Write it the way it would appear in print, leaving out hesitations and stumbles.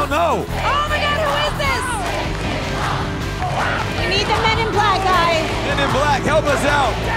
don't know. Oh my God, who is this? We need the Men in Black, guys. Men in Black, help us out.